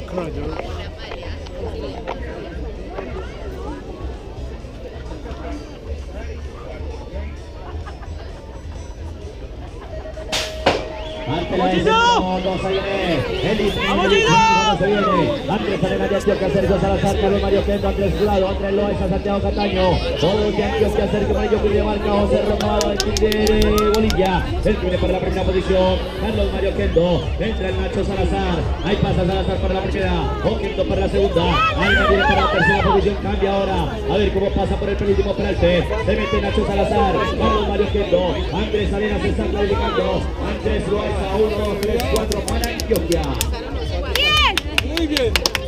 Andrés Arena de Antioquia, Sergio Salazar, Carlos Mario Kendo, Andrés Jurado, Andrés Loaiza, Santiago Cataño, todos de Antioquia, Sergio Mario Julio Marca, José Romado, el de Bolivia, el que viene para la primera posición, Carlos Mario Kendo, entra el Nacho Salazar, ahí pasa Salazar para la primera, Kendo para la segunda, ahí viene para la tercera posición, cambia ahora, a ver cómo pasa por el penúltimo peralte, se mete Nacho Salazar, Carlos Mario Kendo, Andrés Arena se está clasificando, Andrés Loaiza, 1, 2, 3, 4 para Antioquia. Muy bien.